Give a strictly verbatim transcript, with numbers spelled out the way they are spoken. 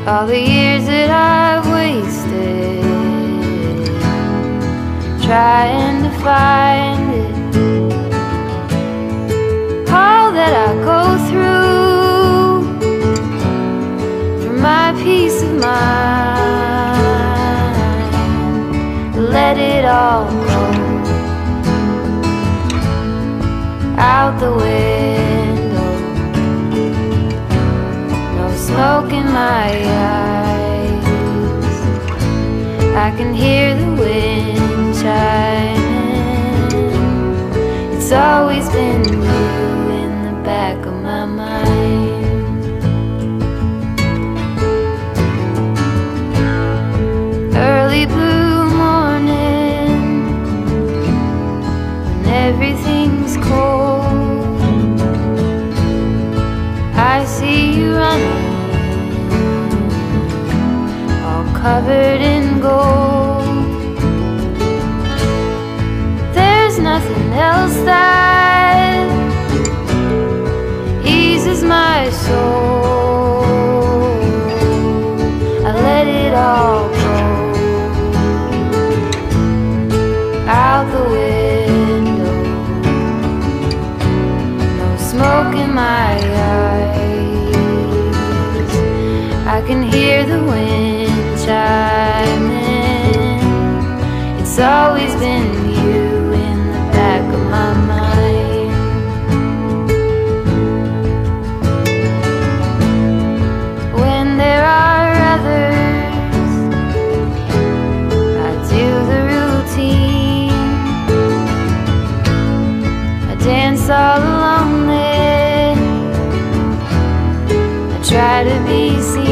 all the years that I've wasted trying to find it, all that I go through for my peace of mind. Let it all go out the window, no smoke in my eyes. I can hear the wind chiming. It's always been you in the back of my mind. Early blue morning, when everything's cold, I see you running, all covered in gold. There's nothing else that eases my soul. I let it all go out the window, no smoke in my eyes. I can hear the wind chiming. It's always been you in the back of my mind. When there are others, I do the routine. I dance all alone there, I try to be seen.